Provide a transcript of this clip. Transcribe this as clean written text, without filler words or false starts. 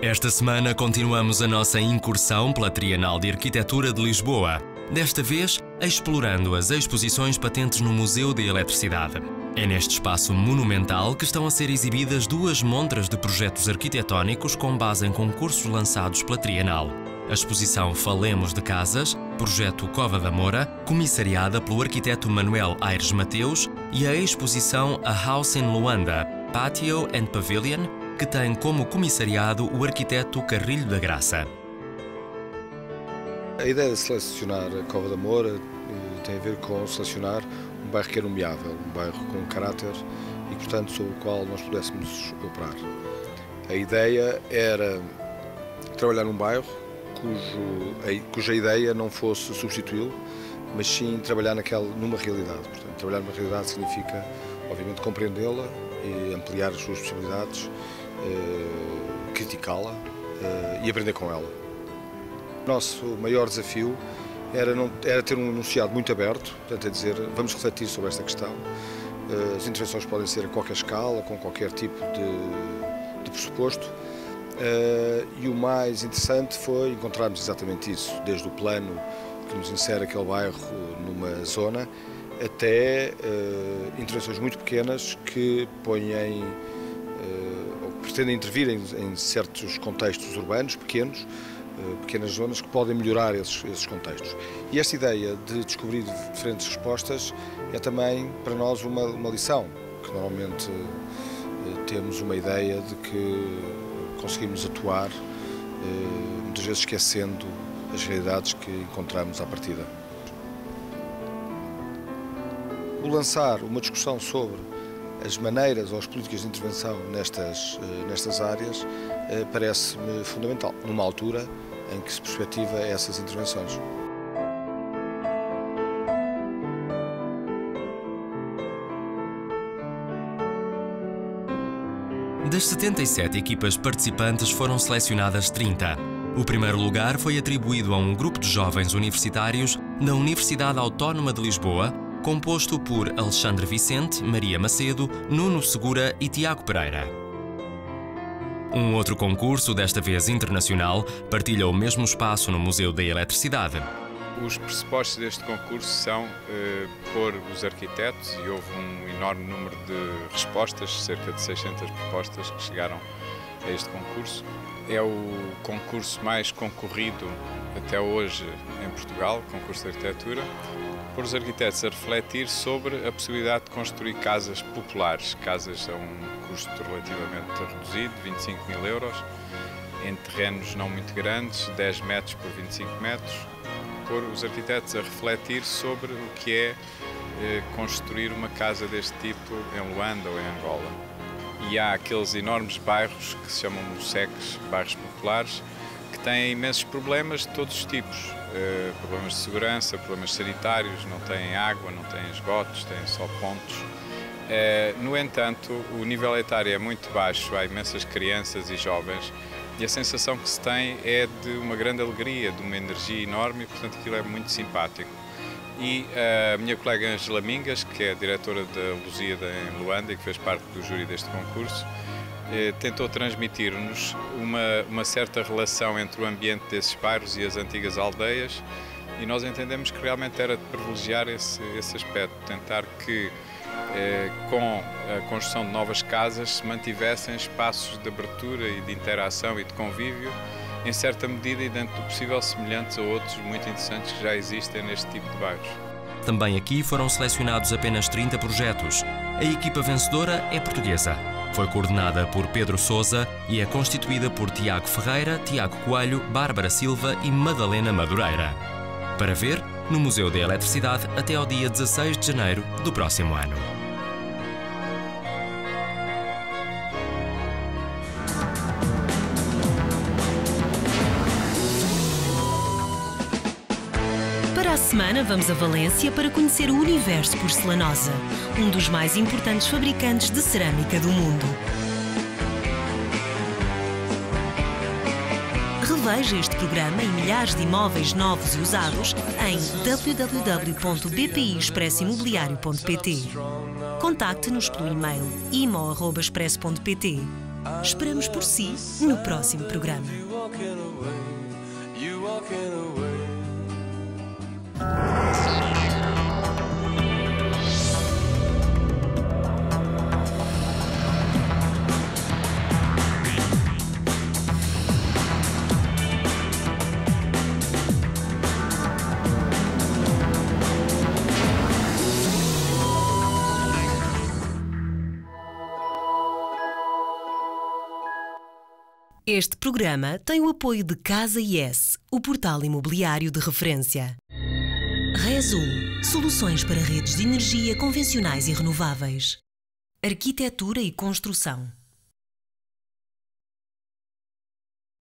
Esta semana continuamos a nossa incursão pela Trienal de Arquitetura de Lisboa, desta vez explorando as exposições patentes no Museu de Eletricidade. É neste espaço monumental que estão a ser exibidas duas montras de projetos arquitetónicos com base em concursos lançados pela Trienal. A exposição Falemos de Casas, projeto Cova da Moura, comissariada pelo arquiteto Manuel Aires Mateus, e a exposição A House in Luanda, Patio and Pavilion, que tem como comissariado o arquiteto Carrilho da Graça. A ideia de selecionar a Cova da Moura tem a ver com selecionar um bairro que é nomeável, um bairro com caráter e, portanto, sobre o qual nós pudéssemos operar. A ideia era trabalhar num bairro cuja ideia não fosse substituí-lo, mas sim trabalhar numa realidade. Portanto, trabalhar numa realidade significa, obviamente, compreendê-la e ampliar as suas possibilidades, criticá-la e aprender com ela. O nosso maior desafio era ter um enunciado muito aberto, portanto, é dizer, vamos refletir sobre esta questão. As intervenções podem ser a qualquer escala, com qualquer tipo de pressuposto. E o mais interessante foi encontrarmos exatamente isso, desde o plano que nos insere aquele bairro numa zona, até intervenções muito pequenas que põem ou pretendem intervir em certos contextos urbanos pequenas zonas que podem melhorar esses contextos. E esta ideia de descobrir diferentes respostas é também para nós uma lição, que normalmente temos uma ideia de que conseguimos atuar, muitas vezes esquecendo as realidades que encontramos à partida. O lançar uma discussão sobre as maneiras ou as políticas de intervenção nestas áreas parece-me fundamental, numa altura em que se perspectiva essas intervenções. Das 77 equipas participantes foram selecionadas 30. O primeiro lugar foi atribuído a um grupo de jovens universitários da Universidade Autónoma de Lisboa, composto por Alexandre Vicente, Maria Macedo, Nuno Segura e Tiago Pereira. Um outro concurso, desta vez internacional, partilha o mesmo espaço no Museu da Eletricidade. Os pressupostos deste concurso são pôr os arquitetos, e houve um enorme número de respostas, cerca de 600 propostas que chegaram a este concurso. É o concurso mais concorrido até hoje em Portugal, concurso de arquitetura. Pôr os arquitetos a refletir sobre a possibilidade de construir casas populares, casas a um custo relativamente reduzido, 25 mil euros, em terrenos não muito grandes, 10 metros por 25 metros. Pôr os arquitetos a refletir sobre o que é construir uma casa deste tipo em Luanda ou em Angola. E há aqueles enormes bairros que se chamam museques, bairros populares, que têm imensos problemas de todos os tipos. Problemas de segurança, problemas sanitários, não têm água, não têm esgotos, têm só pontos. No entanto, o nível etário é muito baixo, há imensas crianças e jovens, e a sensação que se tem é de uma grande alegria, de uma energia enorme, e portanto aquilo é muito simpático. E a minha colega Ângela Mingas, que é a diretora da Lusíada em Luanda e que fez parte do júri deste concurso, tentou transmitir-nos uma certa relação entre o ambiente desses bairros e as antigas aldeias, e nós entendemos que realmente era de privilegiar esse aspecto, tentar que com a construção de novas casas se mantivessem espaços de abertura e de interação e de convívio, em certa medida e dentro do possível semelhantes a outros muito interessantes que já existem neste tipo de bairros. Também aqui foram selecionados apenas 30 projetos. A equipa vencedora é portuguesa. Foi coordenada por Pedro Sousa e é constituída por Tiago Ferreira, Tiago Coelho, Bárbara Silva e Madalena Madureira. Para ver no Museu da Eletricidade até ao dia 16 de janeiro do próximo ano. Para a semana vamos a Valência para conhecer o Universo Porcelanosa, um dos mais importantes fabricantes de cerâmica do mundo. Reveja este programa e milhares de imóveis novos e usados em www.bpiexpressoimobiliario.pt. Contacte-nos pelo e-mail imo@expresso.pt Esperamos por si no próximo programa. Este programa tem o apoio de Casa IS, o portal imobiliário de referência. RESU, soluções para redes de energia convencionais e renováveis. Arquitetura e construção.